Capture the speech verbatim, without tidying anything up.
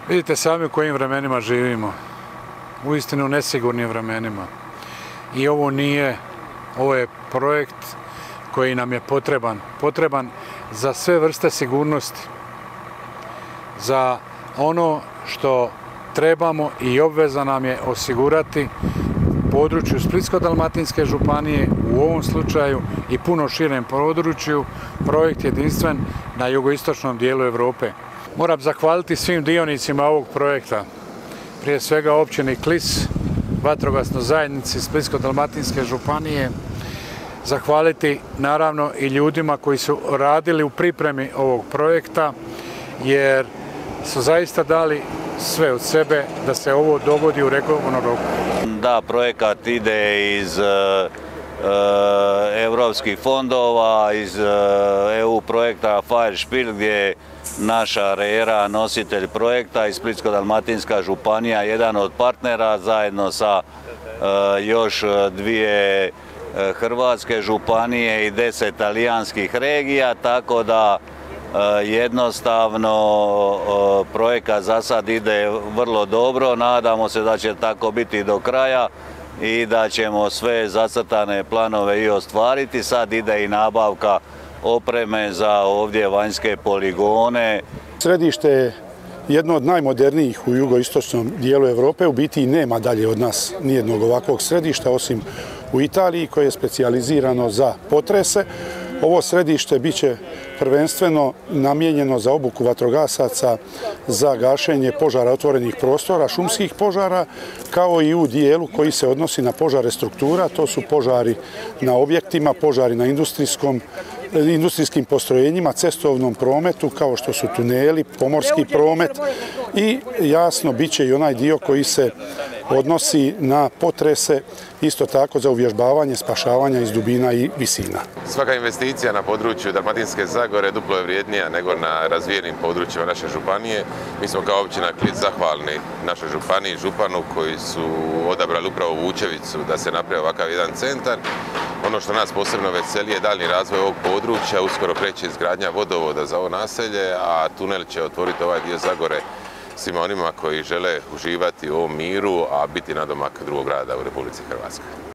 Vidite sami u kojim vremenima živimo. Uistinu nesigurnim vremenima. I ovo nije, ovo je projekt koji nam je potreban. Potreban za sve vrste sigurnosti. Za ono što trebamo i obveza nam je osigurati području Splitsko-dalmatinske županije, u ovom slučaju i puno širem području, projekt jedinstven na jugoistočnom dijelu Europe. Moram zahvaliti svim dionicima ovog projekta, prije svega općini Klis, vatrogasnoj zajednici Splitsko-dalmatinske županije, zahvaliti naravno i ljudima koji su radili u pripremi ovog projekta, jer su zaista dali sve od sebe da se ovo dogodi u rekordnom roku. Da, projekat ide iz europskih fondova, iz E U projekta Fire Spiel, gdje je naša rera nositelj projekta i Splitsko-dalmatinska županija jedan od partnera zajedno sa još dvije hrvatske županije i deset talijanskih regija, tako da jednostavno projekat za sad ide vrlo dobro. Nadamo se da će tako biti do kraja i da ćemo sve zacrtane planove i ostvariti. Sad ide i nabavka opreme za ovdje vanjske poligone. Središte je jedno od najmodernijih u jugoistočnom dijelu Europe. U biti i nema dalje od nas nijednog ovakvog središta, osim u Italiji, koje je specijalizirano za potrese. Ovo središte bit će prvenstveno namijenjeno za obuku vatrogasaca za gašenje požara otvorenih prostora, šumskih požara, kao i u dijelu koji se odnosi na požare struktura. To su požari na objektima, požari na industrijskom industrijskim postrojenjima, cestovnom prometu, kao što su tuneli, pomorski promet i jasno bit će i onaj dio koji se odnosi na potrese, isto tako za uvježbavanje spašavanja iz dubina i visina. Svaka investicija na području Dalmatinske Zagore duplo je vrijednija nego na razvijenim područjima naše županije. Mi smo kao općina Klis zahvalni našoj županiji i županu koji su odabrali upravo Vučevicu da se napravi ovakav jedan centar. Ono što nas posebno veseli je daljnji razvoj ovog područja, uskoro kreće izgradnja vodovoda za ovo naselje, a tunel će otvoriti ovaj dio Zagore svima onima koji žele uživati u ovom miru, a biti nadomak drugog grada u Republici Hrvatskoj.